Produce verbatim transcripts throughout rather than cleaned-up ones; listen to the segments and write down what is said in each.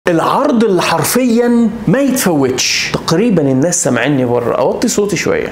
العرض اللي حرفيا ما يتفوتش. تقريبا الناس سامعيني بره، اوطي صوتي شويه.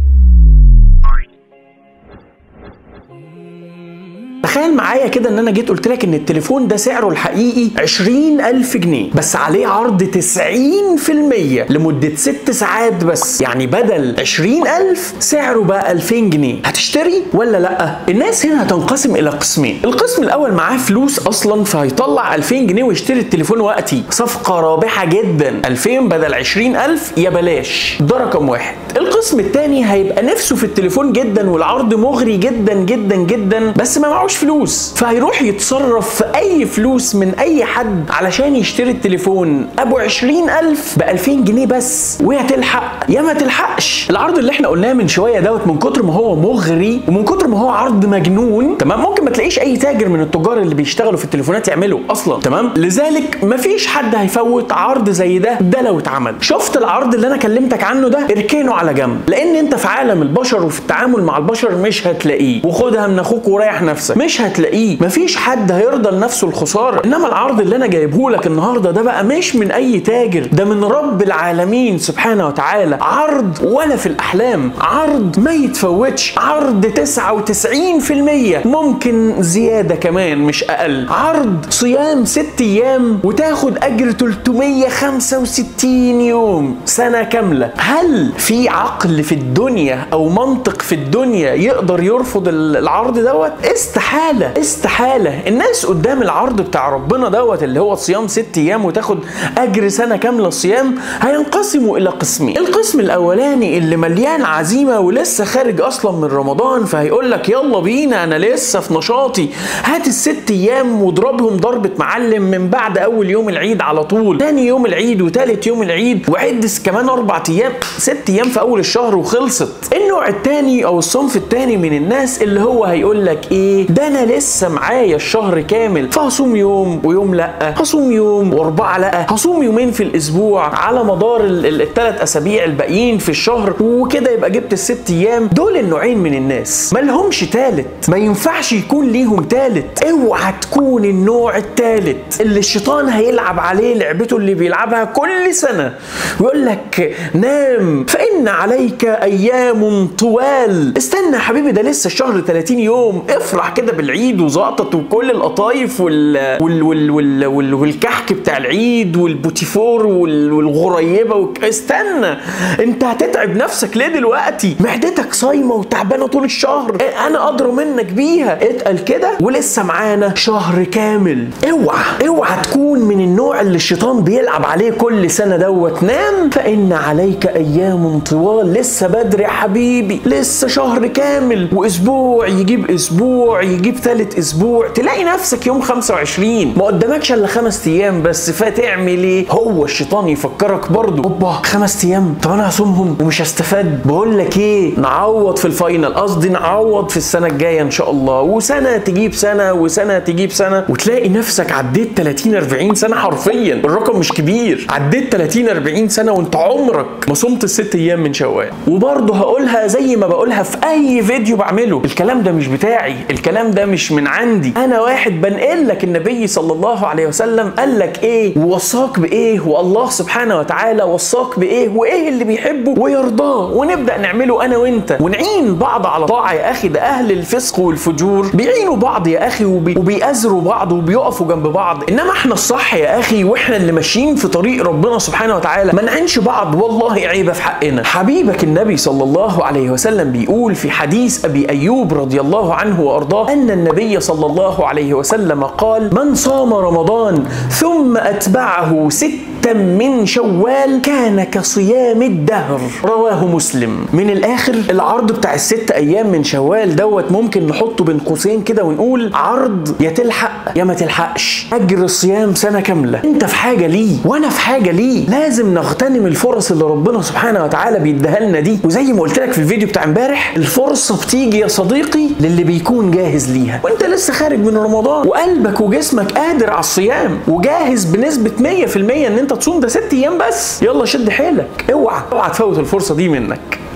تخيل معايا كده ان انا جيت قلت لك ان التليفون ده سعره الحقيقي عشرين ألف جنيه، بس عليه عرض تسعين في المية لمدة ست ساعات بس، يعني بدل عشرين ألف سعره بقى ألفين جنيه. هتشتري ولا لا؟ الناس هنا هتنقسم الى قسمين. القسم الاول معاه فلوس اصلا فهيطلع ألفين جنيه ويشتري التليفون وقتي، صفقة رابحة جدا، ألفين بدل عشرين ألف يا بلاش. ده رقم واحد. القسم الثاني هيبقى نفسه في التليفون جدا والعرض مغري جدا جدا جدا، بس ما معهوش فلوس، فهيروح يتصرف في اي فلوس من اي حد علشان يشتري التليفون ابو عشرين ألف ب ألفين جنيه بس، ويا تلحق يا ما تلحقش. العرض اللي احنا قلناه من شويه دوت من كتر ما هو مغري ومن كتر ما هو عرض مجنون، تمام، ممكن ما تلاقيش اي تاجر من التجار اللي بيشتغلوا في التليفونات يعمله اصلا، تمام، لذلك مفيش حد هيفوت عرض زي ده. ده لو اتعمل. شفت العرض اللي انا كلمتك عنه ده؟ اركنه على جنب، لان انت في عالم البشر وفي التعامل مع البشر مش هتلاقيه، وخدها من اخوك وريح نفسك، مش هتلاقيه. مفيش حد هيرضى لنفسه الخساره. انما العرض اللي انا جايبه لك النهارده ده بقى مش من اي تاجر، ده من رب العالمين سبحانه وتعالى. عرض ولا في الاحلام، عرض ما يتفوتش، عرض تسعة وتسعين في المية، ممكن زياده كمان مش اقل. عرض صيام ست ايام وتاخد اجر ثلاثمية وخمسة وستين يوم، سنه كامله. هل في عقل في الدنيا او منطق في الدنيا يقدر يرفض العرض دوت؟ استحاله استحاله. الناس قدام العرض بتاع ربنا دوت اللي هو صيام ست ايام وتاخد اجر سنه كامله صيام هينقسموا الى قسمين. القسم الاولاني اللي مليان عزيمه ولسه خارج اصلا من رمضان، فهيقول لك يلا بينا انا لسه في نشاطي، هات الست ايام واضربهم ضربه معلم من بعد اول يوم العيد على طول، ثاني يوم العيد وثالث يوم العيد، وعد كمان اربع ايام، ست ايام في اول الشهر وخلصت. النوع الثاني او الصنف الثاني من الناس اللي هو هيقول لك ايه ده، انا لسه معايا الشهر كامل فهصوم يوم ويوم لا، هصوم يوم واربعه لا، هصوم يومين في الاسبوع على مدار الثلاث اسابيع الباقيين في الشهر، وكده يبقى جبت الست ايام. دول النوعين من الناس ما لهمش تالت، ما ينفعش يكون ليهم تالت. اوعى تكون النوع التالت اللي الشيطان هيلعب عليه لعبته اللي بيلعبها كل سنه ويقول لك نام فان عليك ايام طوال. استنى يا حبيبي، ده لسه الشهر ثلاثين يوم، افرح كده بالعيد وزقطط وكل القطايف وال... وال... وال... وال... وال... والكحك بتاع العيد والبوتيفور وال... والغريبه وك... استنى، انت هتتعب نفسك ليه دلوقتي؟ معدتك صايمه وتعبانه طول الشهر، انا ادرى منك بيها. اتقل كده ولسه معانا شهر كامل. اوعى اوعى تكون من النوع اللي الشيطان بيلعب عليه كل سنه دوت نام فان عليك ايام طوال. لسه بدري يا حبيبي، لسه شهر كامل، واسبوع يجيب اسبوع يجيب ثالث اسبوع، تلاقي نفسك يوم خمسة وعشرين ما قدامكش الا خمس ايام بس، فتعمل ايه؟ هو الشيطان يفكرك برضه، اوبا خمس ايام طب انا هصومهم ومش هستفاد. بقول لك ايه، نعوض في الفاينل، قصدي نعوض في السنه الجايه ان شاء الله، وسنه تجيب سنه وسنه تجيب سنه، وتلاقي نفسك عديت ثلاثين أربعين سنه. حرفيا الرقم مش كبير، عديت ثلاثين أربعين سنه وانت عمرك ما صمت الست ايام من شوال. وبرضه هقولها زي ما بقولها في اي فيديو بعمله، الكلام ده مش بتاعي، الكلام ده مش من عندي، انا واحد بنقل لك النبي صلى الله عليه وسلم قال لك ايه ووصاك بايه، والله سبحانه وتعالى وصاك بايه، وايه اللي بيحبه ويرضاه، ونبدا نعمله انا وانت، ونعين بعض على طاعه. يا اخي ده اهل الفسق والفجور بيعينوا بعض يا اخي، وبي... وبيأزروا بعض وبيقفوا جنب بعض. انما احنا الصح يا اخي، واحنا اللي ماشيين في طريق ربنا سبحانه وتعالى ما نعينش بعض، والله عيبه في حقنا. حبيبك النبي صلى الله عليه وسلم بيقول في حديث ابي ايوب رضي الله عنه وارضاه ان النبي صلى الله عليه وسلم قال: من صام رمضان ثم اتبعه ستا من شوال كان كصيام الدهر، رواه مسلم. من الاخر العرض بتاع الست ايام من شوال دوت ممكن نحطه بين قوسين كده ونقول عرض يا تلحق يا ما تلحقش، اجر صيام سنه كامله. انت في حاجه ليه وانا في حاجه ليه، لازم نغتنم الفرص اللي ربنا سبحانه وتعالى بيديها لنا دي. وزي ما قلت لك في الفيديو بتاع امبارح، الفرصه بتيجي يا صديقي للي بيكون جاهز ليها، وانت لسه خارج من رمضان وقلبك وجسمك قادر على الصيام وجاهز بنسبه مية في المية ان انت تصوم ده ست ايام بس. يلا شد حيلك، اوعى اوعى تفوت الفرصه دي منك.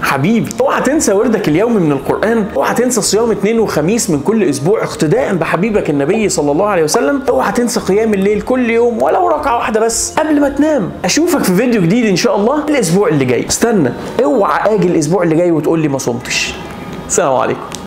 حبيبي اوعى تنسى وردك اليومي من القرآن، اوعى تنسى صيام اثنين وخميس من كل اسبوع اقتداء بحبيبك النبي صلى الله عليه وسلم، اوعى تنسى قيام الليل كل يوم ولو ركعة واحدة بس قبل ما تنام. اشوفك في فيديو جديد ان شاء الله الاسبوع اللي جاي. استنى، اوعى اجي الاسبوع اللي جاي وتقول لي ما صمتش. السلام عليكم.